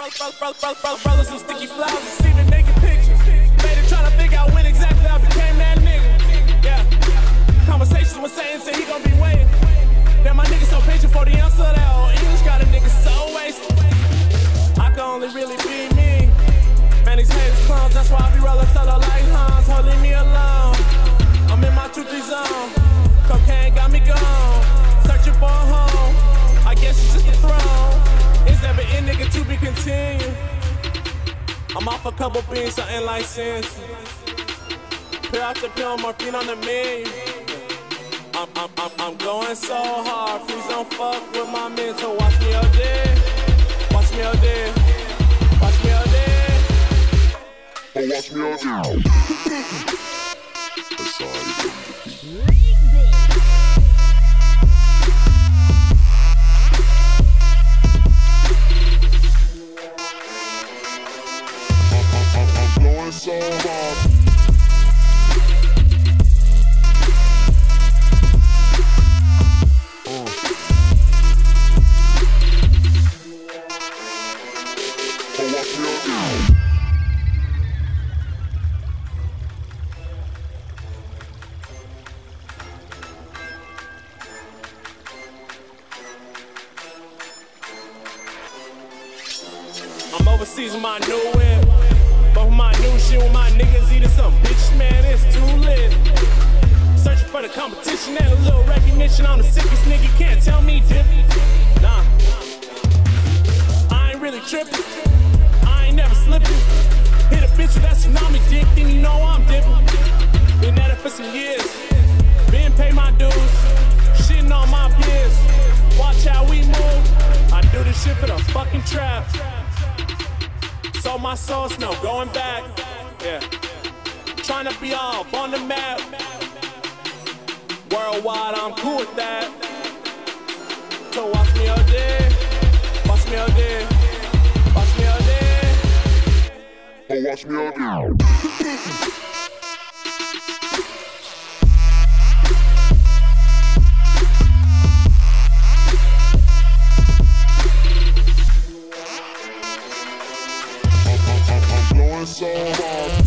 Brothers some sticky flowers, see the naked pictures. Later trying to figure out when exactly I became that nigga. Yeah. Conversations with saying he gon' be waiting. Then my nigga so patient for the answer of that old English got a nigga so wasted. I can only really be me. Man, these haters clowns, that's why I be rolling solo like Hans. Hold leave me alone. I'm in my 2-3 zone. Cocaine got me gone. Searching for a home. I guess it's just a throne. It's never end, nigga, to be continued. I'm off a couple beans, something like sense. Pure out the pill, morphine on the menu. I'm going so hard. Please don't fuck with my mental. Watch me all day. Watch me all day. Watch me all day. Oh, watch me all day. I'm going so hard. I'm overseas with my new whip, but with my new shit with my niggas eating some bitches, man, it's too lit. Searching for the competition and a little recognition. I'm the sickest nigga, can't tell me different. Nah, I ain't really tripping, I ain't never slipping. Hit a bitch with that tsunami dick, then you know I'm dipping. Been at it for some years, been pay my dues, shitting on my peers. Watch how we move, I do this shit for the fucking trap. Sold my soul's no going back, yeah. Trying to be all up on the map. Worldwide, I'm cool with that. So watch me all day, watch me all day, watch me all day. Oh, watch me all day. I'm going so hard.